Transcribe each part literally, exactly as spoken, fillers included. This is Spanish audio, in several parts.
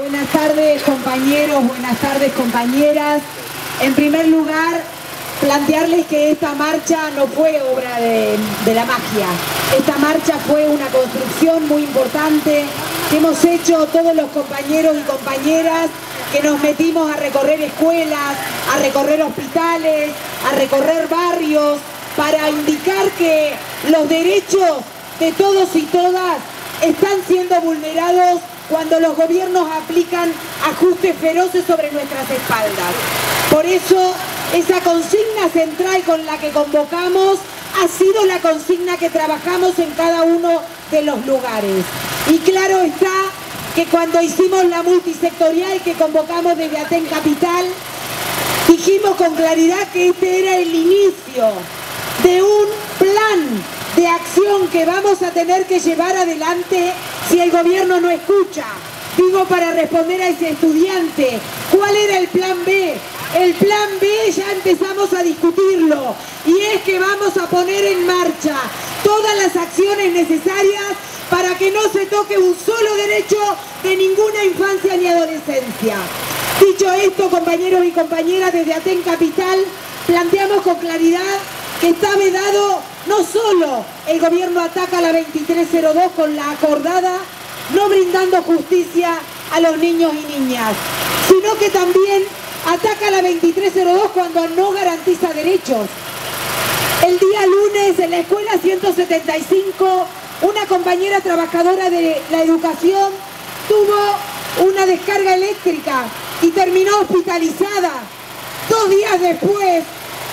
Buenas tardes, compañeros, buenas tardes, compañeras. En primer lugar, plantearles que esta marcha no fue obra de, de la magia. Esta marcha fue una construcción muy importante que hemos hecho todos los compañeros y compañeras que nos metimos a recorrer escuelas, a recorrer hospitales, a recorrer barrios, para indicar que los derechos de todos y todas están siendo vulnerados cuando los gobiernos aplican ajustes feroces sobre nuestras espaldas. Por eso, esa consigna central con la que convocamos ha sido la consigna que trabajamos en cada uno de los lugares. Y claro está que cuando hicimos la multisectorial que convocamos desde Aten Capital, dijimos con claridad que este era el inicio de un plan de acción que vamos a tener que llevar adelante si el gobierno no escucha. Digo, para responder a ese estudiante, ¿cuál era el plan B? El plan B ya empezamos a discutirlo, y es que vamos a poner en marcha todas las acciones necesarias para que no se toque un solo derecho de ninguna infancia ni adolescencia. Dicho esto, compañeros y compañeras, desde Aten Capital planteamos con claridad que está vedado. No solo el gobierno ataca la veintitrés cero dos con la acordada, no brindando justicia a los niños y niñas, sino que también ataca la veintitrés cero dos cuando no garantiza derechos. El día lunes en la escuela ciento setenta y cinco, una compañera trabajadora de la educación tuvo una descarga eléctrica y terminó hospitalizada. Dos días después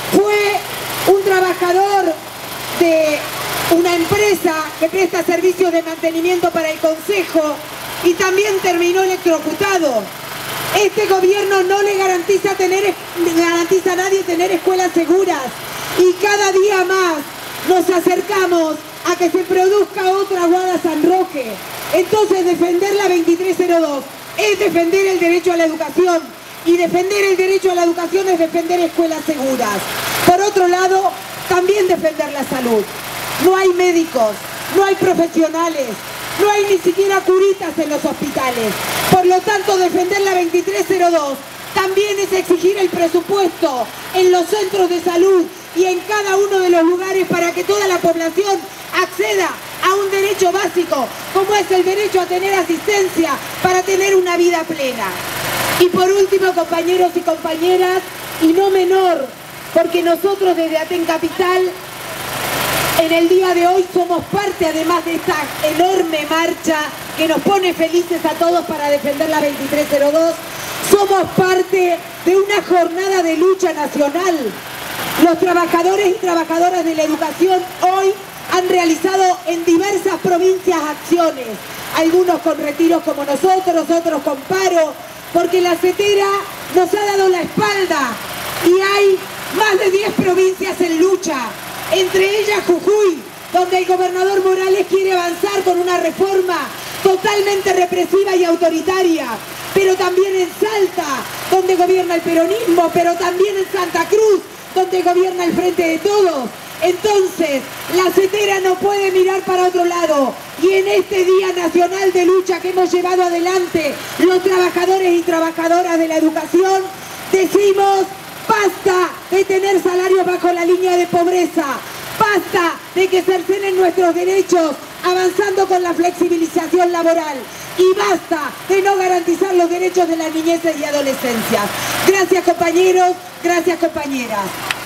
fue un trabajador de una empresa que presta servicios de mantenimiento para el Consejo y también terminó electrocutado. Este gobierno no le garantiza, tener, garantiza a nadie tener escuelas seguras, y cada día más nos acercamos a que se produzca otra Guada San Roque. Entonces, defender la veintitrés cero dos es defender el derecho a la educación, y defender el derecho a la educación es defender escuelas seguras. Por otro lado, también defender la salud. No hay médicos, no hay profesionales, no hay ni siquiera curitas en los hospitales. Por lo tanto, defender la veintitrés cero dos también es exigir el presupuesto en los centros de salud y en cada uno de los lugares para que toda la población acceda a un derecho básico, como es el derecho a tener asistencia para tener una vida plena. Y por último, compañeros y compañeras, y no menor, porque nosotros desde Aten Capital en el día de hoy somos parte, además de esta enorme marcha que nos pone felices a todos para defender la veintitrés cero dos, somos parte de una jornada de lucha nacional. Los trabajadores y trabajadoras de la educación hoy han realizado en diversas provincias acciones, algunos con retiros como nosotros, otros con paro, porque la CETERA nos ha dado la espalda y hay más de diez provincias en lucha, entre ellas Jujuy, donde el gobernador Morales quiere avanzar con una reforma totalmente represiva y autoritaria, pero también en Salta, donde gobierna el peronismo, pero también en Santa Cruz, donde gobierna el Frente de Todos. Entonces, la CETERA no puede mirar para otro lado, y en este Día Nacional de Lucha que hemos llevado adelante los trabajadores y trabajadoras de la educación, decimos: basta de tener salarios bajo la línea de pobreza, basta de que cercenen nuestros derechos avanzando con la flexibilización laboral, y basta de no garantizar los derechos de las niñeces y adolescencias. Gracias, compañeros, gracias, compañeras.